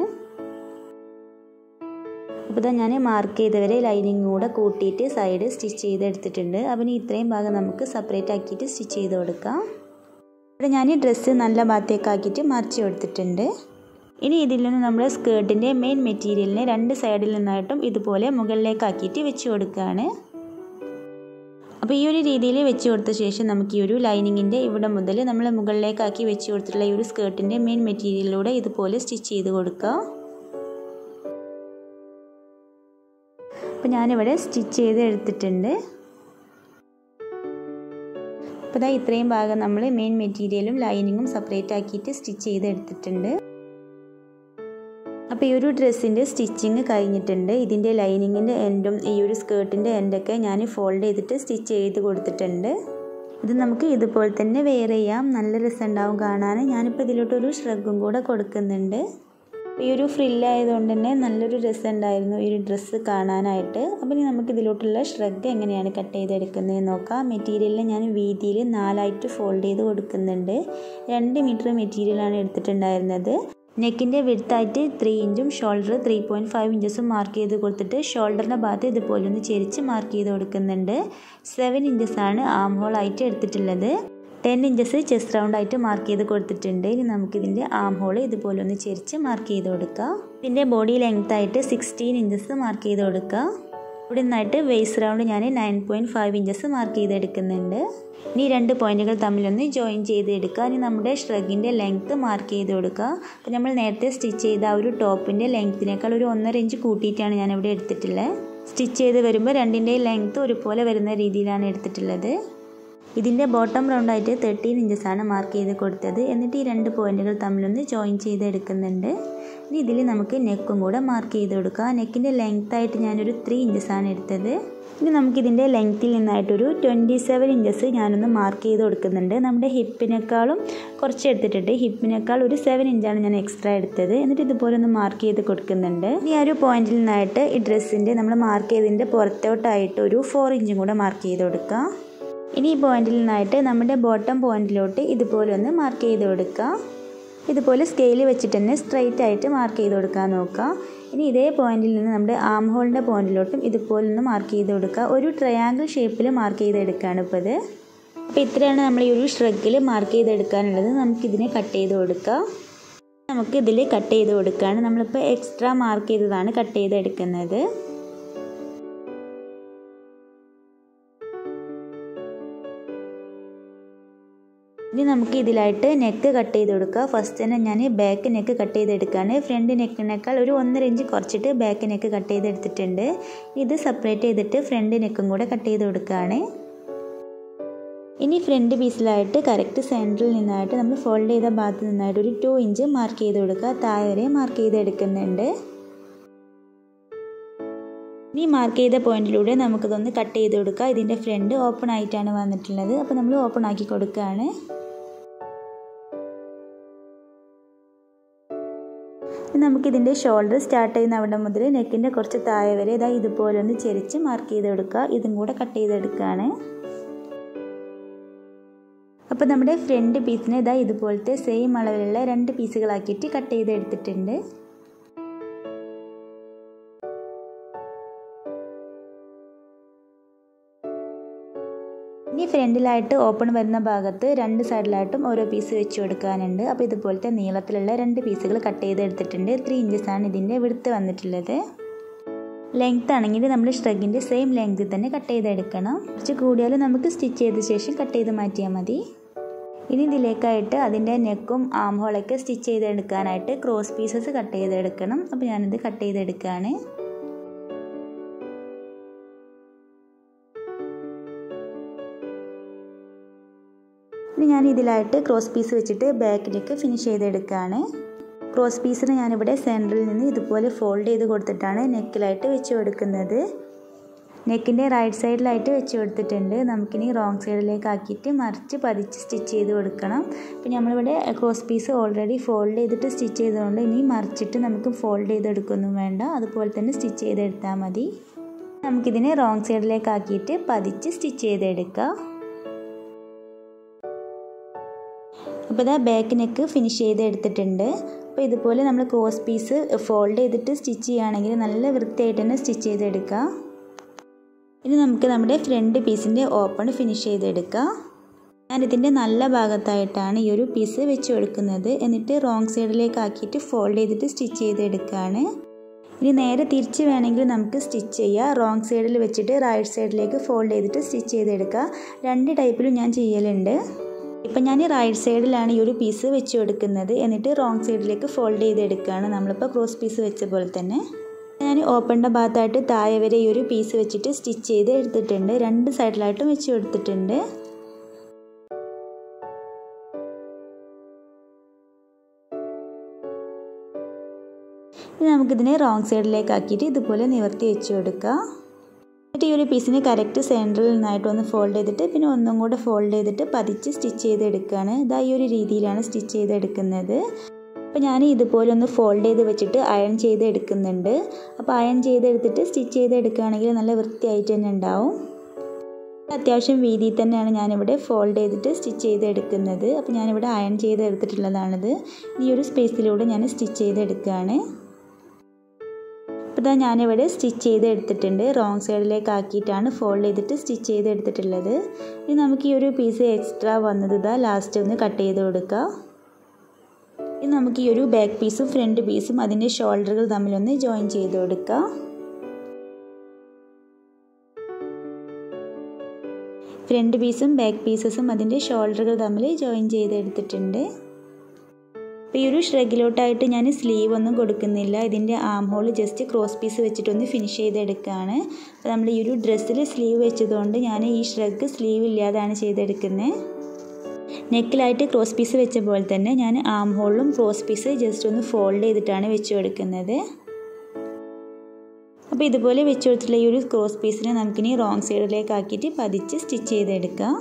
അപ്പോൾ ഇതാ ഞാൻ മാർക്ക് ചെയ്തവരെ ലൈനിങ് കൂടെ കൂട്ടിയിട്ട് സൈഡ് സ്റ്റിച്ച് ചെയ്തെടുത്തിട്ടുണ്ട്. അപ്പം ഇത്രയും ഭാഗം നമുക്ക് സെപ്പറേറ്റ് ആക്കിയിട്ട് സ്റ്റിച്ച് ചെയ്ത് കൊടുക്കാം. ഇവിടെ ഞാൻ ഈ ഡ്രസ്സ് നല്ല ഭാഗത്തേക്കാക്കിയിട്ട് മറിച്ച് കൊടുത്തിട്ടുണ്ട്. ഇനി ഇതിൽ നിന്ന് നമ്മൾ സ്കേർട്ടിൻ്റെ മെയിൻ മെറ്റീരിയലിനെ രണ്ട് സൈഡിൽ നിന്നായിട്ടും ഇതുപോലെ മുകളിലേക്കാക്കിയിട്ട് വെച്ച് കൊടുക്കുകയാണ്. അപ്പോൾ ഈ ഒരു രീതിയിൽ വെച്ച് കൊടുത്ത ശേഷം നമുക്ക് ഈ ഒരു ലൈനിങ്ങിൻ്റെ ഇവിടെ മുതൽ നമ്മൾ മുകളിലേക്കാക്കി വെച്ച് കൊടുത്തിട്ടുള്ള ഈ ഒരു സ്കേർട്ടിൻ്റെ മെയിൻ മെറ്റീരിയലിലൂടെ ഇതുപോലെ സ്റ്റിച്ച് ചെയ്ത് കൊടുക്കുക. അപ്പോൾ ഞാനിവിടെ സ്റ്റിച്ച് ചെയ്ത് എടുത്തിട്ടുണ്ട്. അപ്പോൾ ഇതാ ഇത്രയും ഭാഗം നമ്മൾ മെയിൻ മെറ്റീരിയലും ലൈനിങ്ങും സെപ്പറേറ്റ് ആക്കിയിട്ട് സ്റ്റിച്ച് ചെയ്ത് എടുത്തിട്ടുണ്ട്. അപ്പോൾ ഈ ഒരു ഡ്രസ്സിൻ്റെ സ്റ്റിച്ചിങ് കഴിഞ്ഞിട്ടുണ്ട്. ഇതിൻ്റെ ലൈനിങ്ങിൻ്റെ എൻഡും ഈ ഒരു സ്കേർട്ടിൻ്റെ എൻഡൊക്കെ ഞാൻ ഫോൾഡ് ചെയ്തിട്ട് സ്റ്റിച്ച് ചെയ്ത് കൊടുത്തിട്ടുണ്ട്. ഇത് നമുക്ക് ഇതുപോലെ തന്നെ വെയർ ചെയ്യാം, നല്ല രസമുണ്ടാവും കാണാൻ. ഞാനിപ്പോൾ ഇതിലോട്ടൊരു ഷ്രഗും കൂടെ കൊടുക്കുന്നുണ്ട്. ഈ ഒരു ഫ്രില്ലായതുകൊണ്ട് തന്നെ നല്ലൊരു രസമുണ്ടായിരുന്നു ഈ ഒരു ഡ്രസ്സ് കാണാനായിട്ട്. അപ്പോൾ ഇനി നമുക്ക് ഇതിലോട്ടുള്ള ഷ്രഗ് എങ്ങനെയാണ് കട്ട് ചെയ്തെടുക്കുന്നതെന്ന് നോക്കാം. മെറ്റീരിയലിൽ ഞാൻ വീതിയിൽ നാലായിട്ട് ഫോൾഡ് ചെയ്ത് കൊടുക്കുന്നുണ്ട്. രണ്ട് മീറ്റർ മെറ്റീരിയലാണ് എടുത്തിട്ടുണ്ടായിരുന്നത്. നെക്കിൻ്റെ വിഡ്ത്തായിട്ട് ത്രീ ഇഞ്ചും ഷോൾഡർ ത്രീ പോയിൻറ്റ് ഫൈവ് ഇഞ്ചസും മാർക്ക് ചെയ്ത് കൊടുത്തിട്ട് ഷോൾഡറിൻ്റെ ഭാഗത്ത് ഇതുപോലെ ഒന്ന് ചെരിച്ച് മാർക്ക് ചെയ്ത് കൊടുക്കുന്നുണ്ട്. സെവൻ ഇഞ്ചസാണ് ആം ഹോൾ ആയിട്ട് എടുത്തിട്ടുള്ളത്. ടെൻ ഇഞ്ചസ് ചെസ്റ്റ് റൗണ്ട് ആയിട്ട് മാർക്ക് ചെയ്ത് കൊടുത്തിട്ടുണ്ട്. ഇനി നമുക്കിതിൻ്റെ ആം ഹോൾ ഇതുപോലെ ഒന്ന് ചെരിച്ച് മാർക്ക് ചെയ്ത് കൊടുക്കുക. ഇതിൻ്റെ ബോഡി ലെങ്ത് ആയിട്ട് സിക്സ്റ്റീൻ ഇഞ്ചസ് മാർക്ക് ചെയ്ത് കൊടുക്കുക. ഇവിടെ നിന്നായിട്ട് വേസ്റ്റ് റൗണ്ട് ഞാൻ nine point five inches mark ചെയ്തെടുക്കുന്നുണ്ട്. ഇനി രണ്ട് പോയിൻറ്റുകൾ തമ്മിലൊന്ന് ജോയിൻ ചെയ്തെടുക്കുക. ഇനി നമ്മുടെ ഷ്രഗിൻ്റെ ലെങ്ത്ത് മാർക്ക് ചെയ്ത് കൊടുക്കുക. അപ്പോൾ നമ്മൾ നേരത്തെ സ്റ്റിച്ച് ചെയ്ത ആ ഒരു ടോപ്പിൻ്റെ ലെങ്ത്തിനേക്കാൾ ഒരു ഒന്നര ഇഞ്ച് കൂട്ടിയിട്ടാണ് ഞാനിവിടെ എടുത്തിട്ടുള്ളത്. സ്റ്റിച്ച് ചെയ്ത് വരുമ്പോൾ രണ്ടിൻ്റെയും ലെങ്ത്ത് ഒരുപോലെ വരുന്ന രീതിയിലാണ് എടുത്തിട്ടുള്ളത്. ഇതിൻ്റെ ബോട്ടം റൗണ്ടായിട്ട് തേർട്ടീൻ ഇഞ്ചസാണ് മാർക്ക് ചെയ്ത് കൊടുത്തത്. എന്നിട്ട് ഈ രണ്ട് പോയിൻറ്റുകൾ തമ്മിലൊന്ന് ജോയിൻ ചെയ്തെടുക്കുന്നുണ്ട്. ഇനി ഇതിൽ നമുക്ക് നെക്കും കൂടെ മാർക്ക് ചെയ്ത് കൊടുക്കാം. നെക്കിൻ്റെ ലെങ്ത്തായിട്ട് ഞാനൊരു ത്രീ ഇഞ്ചസാണ് എടുത്തത്. ഇനി നമുക്കിതിൻ്റെ ലെങ്ത്തിൽ നിന്നായിട്ടൊരു ട്വൻറ്റി സെവൻ ഇഞ്ചസ് ഞാനൊന്ന് മാർക്ക് ചെയ്ത് കൊടുക്കുന്നുണ്ട്. നമ്മുടെ ഹിപ്പിനേക്കാളും കുറച്ച് എടുത്തിട്ടുണ്ട്. ഹിപ്പിനേക്കാൾ ഒരു സെവൻ ഇഞ്ചാണ് ഞാൻ എക്സ്ട്രാ എടുത്തത്. എന്നിട്ട് ഇതുപോലെ ഒന്ന് മാർക്ക് ചെയ്ത് കൊടുക്കുന്നുണ്ട്. ഇനി ആ ഒരു പോയിന്റിൽ നിന്നായിട്ട് ഈ ഡ്രസ്സിൻ്റെ നമ്മൾ മാർക്ക് ചെയ്തതിൻ്റെ പുറത്തോട്ടായിട്ട് ഒരു ഫോർ ഇഞ്ചും കൂടെ മാർക്ക് ചെയ്ത് കൊടുക്കാം. ഇനി ഈ പോയിന്റിൽ നിന്നായിട്ട് നമ്മുടെ ബോട്ടം പോയിന്റിലോട്ട് ഇതുപോലെ ഒന്ന് മാർക്ക് ചെയ്ത് കൊടുക്കാം. ഇതുപോലെ സ്കെയിൽ വെച്ചിട്ട് തന്നെ സ്ട്രെയിറ്റ് ആയിട്ട് മാർക്ക് ചെയ്ത് കൊടുക്കാൻ നോക്കാം. ഇനി ഇതേ പോയിന്റിൽ നിന്ന് നമ്മുടെ ആം ഹോളിൻ്റെ പോയിന്റിലോട്ടും ഇതുപോലെ ഒന്ന് മാർക്ക് ചെയ്ത് കൊടുക്കുക. ഒരു ട്രയാങ്കിൾ ഷേപ്പിൽ മാർക്ക് ചെയ്തെടുക്കുകയാണ് ഇപ്പോൾ ഇത്. അപ്പോൾ ഇത്രയാണ് നമ്മൾ ഈ ഒരു ഷ്രഗിൽ മാർക്ക് ചെയ്തെടുക്കാനുള്ളത്. നമുക്കിതിനെ കട്ട് ചെയ്ത് കൊടുക്കാം. നമുക്കിതിൽ കട്ട് ചെയ്ത് കൊടുക്കുകയാണ്. നമ്മളിപ്പോൾ എക്സ്ട്രാ മാർക്ക് ചെയ്തതാണ് കട്ട് ചെയ്തെടുക്കുന്നത്. ഇനി നമുക്ക് ഇതിലായിട്ട് നെക്ക് കട്ട് ചെയ്ത് കൊടുക്കുക. ഫസ്റ്റ് തന്നെ ഞാൻ ബാക്ക് നെക്ക് കട്ട് ചെയ്തെടുക്കുകയാണ്. ഫ്രണ്ട് നെക്കിനേക്കാൾ ഒരു ഒന്നര ഇഞ്ച് കുറച്ചിട്ട് ബാക്ക് നെക്ക് കട്ട് ചെയ്തെടുത്തിട്ടുണ്ട്. ഇത് സെപ്പറേറ്റ് ചെയ്തിട്ട് ഫ്രണ്ട് നെക്കും കൂടെ കട്ട് ചെയ്ത് കൊടുക്കുകയാണ്. ഇനി ഫ്രണ്ട് പീസിലായിട്ട് കറക്റ്റ് സെൻറ്ററിൽ നിന്നായിട്ട് നമ്മൾ ഫോൾഡ് ചെയ്ത ഭാഗത്ത് നിന്നായിട്ട് ഒരു ടു ഇഞ്ച് മാർക്ക് ചെയ്ത് കൊടുക്കുക. താഴെ വരെ മാർക്ക് ചെയ്തെടുക്കുന്നുണ്ട്. ഇനി മാർക്ക് ചെയ്ത പോയിന്റിലൂടെ നമുക്കിതൊന്ന് കട്ട് ചെയ്ത് കൊടുക്കുക. ഇതിൻ്റെ ഫ്രണ്ട് ഓപ്പൺ ആയിട്ടാണ് വന്നിട്ടുള്ളത്. അപ്പോൾ നമ്മൾ ഓപ്പൺ ആക്കി കൊടുക്കുകയാണ്. നമുക്കിതിൻ്റെ ഷോൾഡർ സ്റ്റാർട്ട് ചെയ്യുന്ന അവിടെ മുതൽ നെക്കിൻ്റെ കുറച്ച് താഴെ വരെ ഇതാ ഇതുപോലെ ഒന്ന് ചെരിച്ച് മാർക്ക് ചെയ്ത് കൊടുക്കുക. ഇതും കൂടെ കട്ട് ചെയ്തെടുക്കുകയാണ്. അപ്പോൾ നമ്മുടെ ഫ്രണ്ട് പീസിനെ ഇതാ ഇതുപോലത്തെ സെയിം അളവിലുള്ള രണ്ട് പീസുകളാക്കിയിട്ട് കട്ട് ചെയ്തെടുത്തിട്ടുണ്ട്. ഇനി ഫ്രണ്ടിലായിട്ട് ഓപ്പൺ വരുന്ന ഭാഗത്ത് രണ്ട് സൈഡിലായിട്ടും ഓരോ പീസ് വെച്ച് കൊടുക്കാനുണ്ട്. അപ്പോൾ ഇതുപോലത്തെ നീളത്തിലുള്ള രണ്ട് പീസുകൾ കട്ട് ചെയ്തെടുത്തിട്ടുണ്ട്. ത്രീ ഇഞ്ചസാണ് ഇതിൻ്റെ വിടുത്ത് വന്നിട്ടുള്ളത്. ലെങ്ത് ആണെങ്കിൽ നമ്മൾ ഷ്രഗിൻ്റെ സെയിം ലെങ്ത്തിൽ തന്നെ കട്ട് ചെയ്തെടുക്കണം. കുറച്ച് കൂടിയാലും നമുക്ക് സ്റ്റിച്ച് ചെയ്ത ശേഷം കട്ട് ചെയ്ത് മാറ്റിയാൽ മതി. ഇനി ഇതിലേക്കായിട്ട് അതിൻ്റെ നെക്കും ആം ഹോളൊക്കെ സ്റ്റിച്ച് ചെയ്തെടുക്കാനായിട്ട് ക്രോസ് പീസസ് കട്ട് ചെയ്തെടുക്കണം. അപ്പോൾ ഞാനിത് കട്ട് ചെയ്തെടുക്കുകയാണ്. ഇനി ഞാൻ ഇതിലായിട്ട് ക്രോസ് പീസ് വെച്ചിട്ട് ബാക്കിലേക്ക് ഫിനിഷ് ചെയ്തെടുക്കുകയാണ്. ക്രോസ് പീസിന് ഞാനിവിടെ സെൻറ്ററിൽ നിന്ന് ഇതുപോലെ ഫോൾഡ് ചെയ്ത് കൊടുത്തിട്ടാണ് നെക്കിലായിട്ട് വെച്ച് കൊടുക്കുന്നത്. നെക്കിൻ്റെ റൈറ്റ് സൈഡിലായിട്ട് വെച്ച് കൊടുത്തിട്ടുണ്ട്. നമുക്കിനി റോങ് സൈഡിലേക്ക് ആക്കിയിട്ട് മറിച്ച് പതിച്ച് സ്റ്റിച്ച് ചെയ്ത് കൊടുക്കണം. അപ്പോൾ നമ്മളിവിടെ ക്രോസ് പീസ് ഓൾറെഡി ഫോൾഡ് ചെയ്തിട്ട് സ്റ്റിച്ച് ചെയ്തുകൊണ്ട് ഇനി മറിച്ചിട്ട് നമുക്ക് ഫോൾഡ് ചെയ്തെടുക്കൊന്നും വേണ്ട. അതുപോലെ തന്നെ സ്റ്റിച്ച് ചെയ്തെടുത്താൽ മതി. നമുക്കിതിനെ റോങ് സൈഡിലേക്ക് ആക്കിയിട്ട് പതിച്ച് സ്റ്റിച്ച് ചെയ്തെടുക്കാം. അപ്പോൾ ഇതാ ബാക്ക് നെക്ക് ഫിനിഷ് ചെയ്ത് എടുത്തിട്ടുണ്ട്. അപ്പോൾ ഇതുപോലെ നമ്മൾ ക്രോസ് പീസ് ഫോൾഡ് ചെയ്തിട്ട് സ്റ്റിച്ച് ചെയ്യുകയാണെങ്കിൽ നല്ല വൃത്തിയായിട്ട് തന്നെ സ്റ്റിച്ച് ചെയ്തെടുക്കാം. ഇനി നമുക്ക് നമ്മുടെ ഫ്രണ്ട് പീസിൻ്റെ ഓപ്പൺ ഫിനിഷ് ചെയ്തെടുക്കാം. ഞാനിതിൻ്റെ നല്ല ഭാഗത്തായിട്ടാണ് ഈ ഒരു പീസ് വെച്ച് കൊടുക്കുന്നത്. എന്നിട്ട് റോങ് സൈഡിലേക്ക് ആക്കിയിട്ട് ഫോൾഡ് ചെയ്തിട്ട് സ്റ്റിച്ച് ചെയ്തെടുക്കുകയാണ്. ഇനി നേരെ തിരിച്ച് വേണമെങ്കിൽ നമുക്ക് സ്റ്റിച്ച് ചെയ്യാം. റോങ് സൈഡിൽ വെച്ചിട്ട് റൈറ്റ് സൈഡിലേക്ക് ഫോൾഡ് ചെയ്തിട്ട് സ്റ്റിച്ച് ചെയ്തെടുക്കുക. രണ്ട് ടൈപ്പിലും ഞാൻ ചെയ്യലുണ്ട്. ഇപ്പം ഞാൻ റൈറ്റ് സൈഡിലാണ് ഈ ഒരു പീസ് വെച്ച് കൊടുക്കുന്നത്. എന്നിട്ട് റോങ് സൈഡിലേക്ക് ഫോൾഡ് ചെയ്തെടുക്കുകയാണ്. നമ്മളിപ്പോൾ ക്രോസ് പീസ് വെച്ച പോലെ തന്നെ ഞാൻ ഓപ്പണിൻ്റെ ഭാഗത്തായിട്ട് താഴെ വരെ ഈ ഒരു പീസ് വെച്ചിട്ട് സ്റ്റിച്ച് ചെയ്ത് എടുത്തിട്ടുണ്ട്. രണ്ട് സൈഡിലായിട്ടും വെച്ച് കൊടുത്തിട്ടുണ്ട്. ഇനി നമുക്കിതിനെ റോങ് സൈഡിലേക്ക് ആക്കിയിട്ട് ഇതുപോലെ നിവർത്തി വെച്ച് കൊടുക്കാം. എന്നിട്ട് ഈ ഒരു പീസിന് കറക്റ്റ് സെൻറ്ററിൽ നിന്നായിട്ട് ഒന്ന് ഫോൾഡ് ചെയ്തിട്ട് പിന്നെ ഒന്നും കൂടെ ഫോൾഡ് ചെയ്തിട്ട് പതിച്ച് സ്റ്റിച്ച് ചെയ്തെടുക്കുകയാണ്. ഇതാ ഈ ഒരു രീതിയിലാണ് സ്റ്റിച്ച് ചെയ്തെടുക്കുന്നത്. അപ്പോൾ ഞാൻ ഇതുപോലെ ഒന്ന് ഫോൾഡ് ചെയ്ത് വെച്ചിട്ട് അയൺ ചെയ്ത് എടുക്കുന്നുണ്ട്. അപ്പോൾ അയൺ ചെയ്തെടുത്തിട്ട് സ്റ്റിച്ച് ചെയ്തെടുക്കുകയാണെങ്കിൽ നല്ല വൃത്തിയായിട്ട് തന്നെ ഉണ്ടാവും. അത്യാവശ്യം വീതിയിൽ തന്നെയാണ് ഞാനിവിടെ ഫോൾഡ് ചെയ്തിട്ട് സ്റ്റിച്ച് ചെയ്തെടുക്കുന്നത്. അപ്പോൾ ഞാനിവിടെ അയൺ ചെയ്തെടുത്തിട്ടുള്ളതാണിത്. ഈ ഒരു സ്പേസിലൂടെ ഞാൻ സ്റ്റിച്ച് ചെയ്തെടുക്കുകയാണ്. അപ്പോൾ ഇതാ ഞാനിവിടെ സ്റ്റിച്ച് ചെയ്ത് എടുത്തിട്ടുണ്ട്. റോങ് സൈഡിലേക്ക് ആക്കിയിട്ടാണ് ഫോൾഡ് ചെയ്തിട്ട് സ്റ്റിച്ച് ചെയ്ത് എടുത്തിട്ടുള്ളത്. ഇനി നമുക്ക് ഈ ഒരു പീസ് എക്സ്ട്രാ വന്നത് ഇതാ ലാസ്റ്റ് ഒന്ന് കട്ട് ചെയ്ത് കൊടുക്കാം. ഇനി നമുക്ക് ഈ ഒരു ബാക്ക് പീസും ഫ്രണ്ട് പീസും അതിൻ്റെ ഷോൾഡറുകൾ തമ്മിലൊന്ന് ജോയിൻ ചെയ്ത് കൊടുക്കാം. ഫ്രണ്ട് പീസും ബാക്ക് പീസസും അതിൻ്റെ ഷോൾഡറുകൾ തമ്മിൽ ജോയിൻ ചെയ്തെടുത്തിട്ടുണ്ട്. അപ്പോൾ ഈ ഒരു ഷ്രഗിലോട്ടായിട്ട് ഞാൻ സ്ലീവ് ഒന്നും കൊടുക്കുന്നില്ല. ഇതിൻ്റെ arm hole just cross piece വെച്ചിട്ടൊന്ന് ഫിനിഷ് ചെയ്തെടുക്കുകയാണ്. അപ്പോൾ നമ്മൾ ഈ ഒരു ഡ്രസ്സിൽ സ്ലീവ് വെച്ചതുകൊണ്ട് ഞാൻ ഈ ഷ്രഗ് സ്ലീവ് ഇല്ലാതാണ് ചെയ്തെടുക്കുന്നത്. നെക്കിലായിട്ട് ക്രോസ് പീസ് വെച്ച പോലെ തന്നെ ഞാൻ ആം ഹോളിലും ക്രോസ് പീസ് ജസ്റ്റ് ഒന്ന് ഫോൾഡ് ചെയ്തിട്ടാണ് വെച്ച് കൊടുക്കുന്നത്. അപ്പോൾ ഇതുപോലെ വെച്ച് കൊടുത്തിട്ടുള്ള ഈ ഒരു ക്രോസ് പീസിനെ നമുക്കിനി റോങ് സൈഡിലേക്ക് ആക്കിയിട്ട് പതിച്ച് സ്റ്റിച്ച് ചെയ്തെടുക്കാം.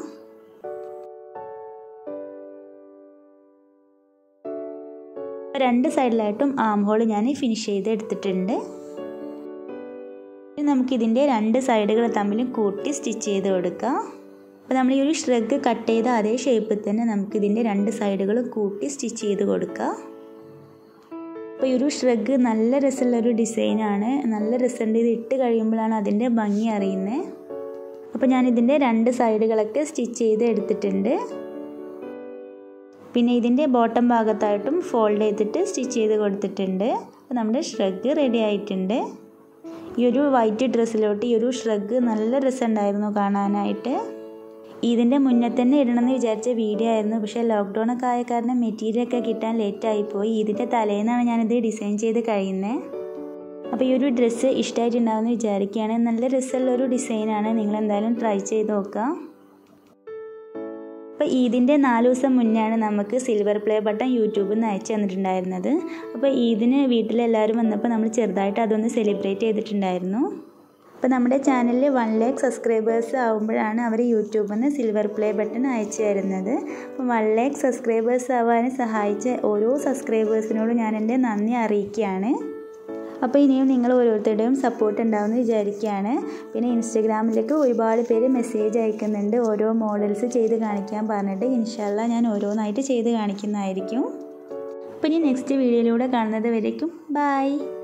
രണ്ട് സൈഡിലായിട്ടും ആം ഹോൾ ഞാൻ ഫിനിഷ് ചെയ്ത് എടുത്തിട്ടുണ്ട്. നമുക്കിതിൻ്റെ രണ്ട് സൈഡുകൾ തമ്മിൽ കൂട്ടി സ്റ്റിച്ച് ചെയ്ത് കൊടുക്കാം. അപ്പോൾ നമ്മൾ ഈ ഒരു ഷ്രഗ് കട്ട് ചെയ്ത അതേ ഷേപ്പിൽ തന്നെ നമുക്കിതിൻ്റെ രണ്ട് സൈഡുകൾ കൂട്ടി സ്റ്റിച്ച് ചെയ്ത് കൊടുക്കാം. അപ്പോൾ ഈ ഒരു ഷ്രഗ് നല്ല രസമുള്ളൊരു ഡിസൈനാണ്. നല്ല രസമുണ്ട്. ഇത് ഇട്ട് കഴിയുമ്പോഴാണ് അതിൻ്റെ ഭംഗി അറിയുന്നത്. അപ്പോൾ ഞാനിതിൻ്റെ രണ്ട് സൈഡുകളൊക്കെ സ്റ്റിച്ച് ചെയ്ത് എടുത്തിട്ടുണ്ട്. പിന്നെ ഇതിൻ്റെ ബോട്ടം ഭാഗത്തായിട്ടും ഫോൾഡ് ചെയ്തിട്ട് സ്റ്റിച്ച് ചെയ്ത് കൊടുത്തിട്ടുണ്ട്. അപ്പോൾ നമ്മുടെ ഷ്രഗ് റെഡി ആയിട്ടുണ്ട്. ഈ ഒരു വൈറ്റ് ഡ്രസ്സിലോട്ട് ഈ ഒരു ഷ്രഗ് നല്ല രസമുണ്ടായിരുന്നു കാണാനായിട്ട്. ഇതിൻ്റെ മുന്നേ തന്നെ ഇടണമെന്ന് വിചാരിച്ച വീഡിയോ ആയിരുന്നു. പക്ഷേ ലോക്ക്ഡൗൺ ഒക്കെ ആയ കാരണം മെറ്റീരിയലൊക്കെ കിട്ടാൻ ലേറ്റായിപ്പോയി. ഇതിൻ്റെ തലേന്നാണ് ഞാനിത് ഡിസൈൻ ചെയ്ത് കഴിയുന്നത്. അപ്പോൾ ഈ ഒരു ഡ്രസ്സ് ഇഷ്ടമായിട്ടുണ്ടാവുമെന്ന് വിചാരിക്കുകയാണ്. നല്ല രസമുള്ളൊരു ഡിസൈനാണ്. നിങ്ങളെന്തായാലും ട്രൈ ചെയ്ത് നോക്കാം. അപ്പോൾ ഈദിൻ്റെ നാല് ദിവസം മുന്നെയാണ് നമുക്ക് സിൽവർ പ്ലേ ബട്ടൺ യൂട്യൂബിൽ നിന്ന് അയച്ചു തന്നിട്ടുണ്ടായിരുന്നത്. അപ്പോൾ ഈദിന് വീട്ടിലെല്ലാവരും വന്നപ്പോൾ നമ്മൾ ചെറുതായിട്ട് അതൊന്ന് സെലിബ്രേറ്റ് ചെയ്തിട്ടുണ്ടായിരുന്നു. അപ്പോൾ നമ്മുടെ ചാനലിൽ വൺ ലാക്ക് സബ്സ്ക്രൈബേഴ്സ് ആകുമ്പോഴാണ് അവർ യൂട്യൂബിൽ നിന്ന് സിൽവർ പ്ലേ ബട്ടൺ അയച്ചു തരുന്നത്. അപ്പോൾ വൺ ലാക്ക് സബ്സ്ക്രൈബേഴ്സ് ആവാൻ സഹായിച്ച ഓരോ സബ്സ്ക്രൈബേഴ്സിനോടും ഞാൻ എൻ്റെ നന്ദി അറിയിക്കുകയാണ്. അപ്പോൾ ഇനിയും നിങ്ങൾ ഓരോരുത്തരുടെയും സപ്പോർട്ട് ഉണ്ടാവുമെന്ന് വിചാരിക്കുകയാണ്. പിന്നെ ഇൻസ്റ്റഗ്രാമിലേക്ക് ഒരുപാട് പേര് മെസ്സേജ് അയക്കുന്നുണ്ട് ഓരോ മോഡൽസ് ചെയ്ത് കാണിക്കാൻ പറഞ്ഞിട്ട്. ഇൻഷാ അല്ലാ ഞാൻ ഓരോന്നായിട്ട് ചെയ്ത് കാണിക്കുന്നതായിരിക്കും. അപ്പോൾ ഇനി നെക്സ്റ്റ് വീഡിയോയിലൂടെ കാണുന്നത് വരേക്കും ബൈ.